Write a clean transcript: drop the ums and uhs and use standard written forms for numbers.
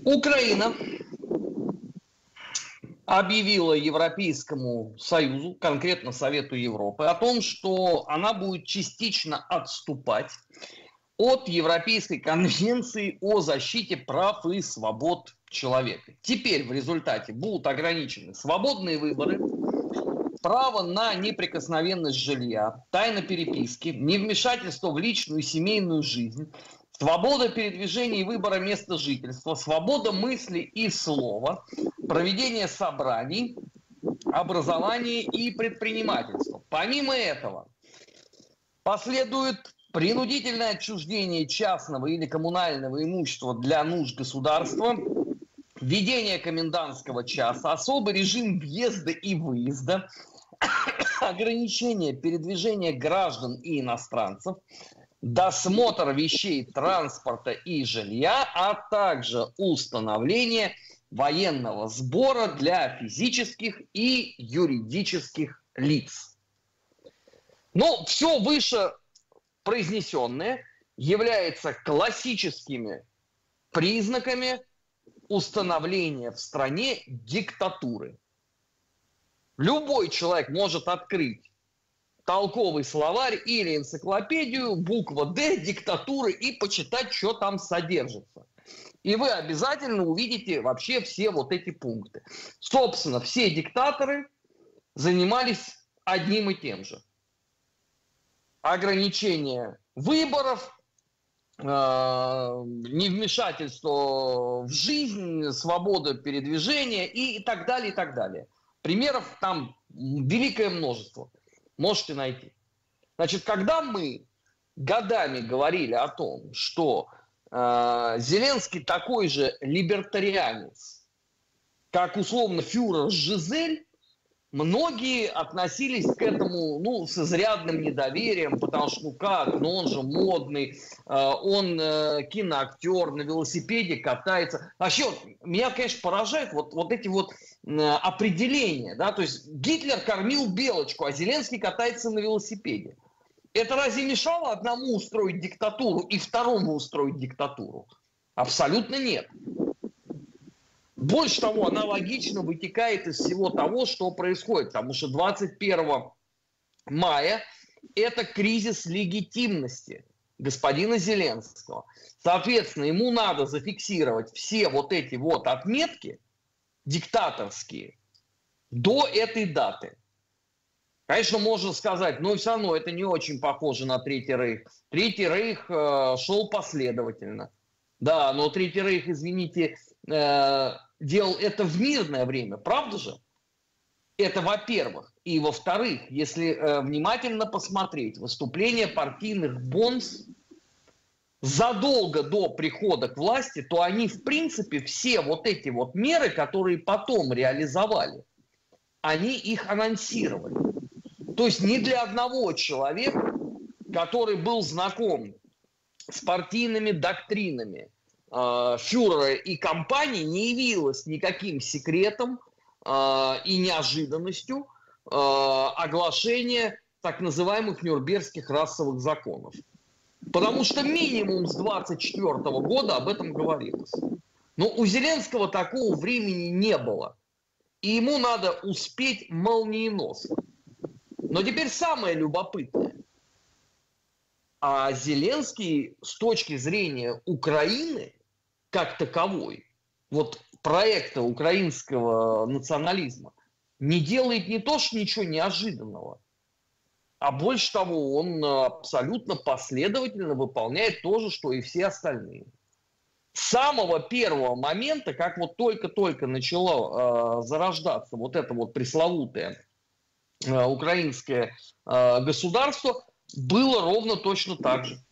Украина объявила Европейскому Союзу, конкретно Совету Европы, о том, что она будет частично отступать от Европейской конвенции о защите прав и свобод человека. Теперь в результате будут ограничены свободные выборы, право на неприкосновенность жилья, тайна переписки, невмешательство в личную и семейную жизнь, свобода передвижения и выбора места жительства, свобода мысли и слова, проведение собраний, образование и предпринимательство. Помимо этого, последует принудительное отчуждение частного или коммунального имущества для нужд государства, введение комендантского часа, особый режим въезда и выезда, ограничение передвижения граждан и иностранцев, досмотр вещей, транспорта и жилья, а также установление военного сбора для физических и юридических лиц. Но все выше произнесенное является классическими признаками установления в стране диктатуры. Любой человек может открыть толковый словарь или энциклопедию, буква «Д», диктатуры, и почитать, что там содержится. И вы обязательно увидите вообще все вот эти пункты. Собственно, все диктаторы занимались одним и тем же. Ограничение выборов, невмешательство в жизнь, свобода передвижения и так далее, и так далее. Примеров там великое множество. Можете найти. Значит, когда мы годами говорили о том, что Зеленский такой же либертарианец, как условно фюрер Жизель, многие относились к этому, с изрядным недоверием, потому что, он же модный, он киноактер, на велосипеде катается. Вообще, меня, конечно, поражает вот эти вот определения, да, то есть Гитлер кормил белочку, а Зеленский катается на велосипеде. Это разве мешало одному устроить диктатуру и второму устроить диктатуру? Абсолютно нет. Больше того, она логично вытекает из всего того, что происходит, потому что 21 мая – это кризис легитимности господина Зеленского. Соответственно, ему надо зафиксировать все вот эти вот отметки диктаторские до этой даты. Конечно, можно сказать, но все равно это не очень похоже на Третий Рейх. Третий Рейх шел последовательно. Да, но Третий Рейх, извините, делал это в мирное время, правда же? Это во-первых. И во-вторых, если внимательно посмотреть выступления партийных бонс задолго до прихода к власти, то они, в принципе, все вот эти вот меры, которые потом реализовали, они их анонсировали. То есть ни для одного человека, который был знаком с партийными доктринами фюрера и компании, не явилось никаким секретом и неожиданностью оглашение так называемых Нюрнбергских расовых законов. Потому что минимум с 24 года об этом говорилось. Но у Зеленского такого времени не было. И ему надо успеть молниеносно. Но теперь самое любопытное. А Зеленский с точки зрения Украины как таковой, вот проекта украинского национализма, не делает не то, что ничего неожиданного, а больше того, он абсолютно последовательно выполняет то же, что и все остальные. С самого первого момента, как вот только-только начало зарождаться вот это вот пресловутое украинское государство, было ровно точно так же.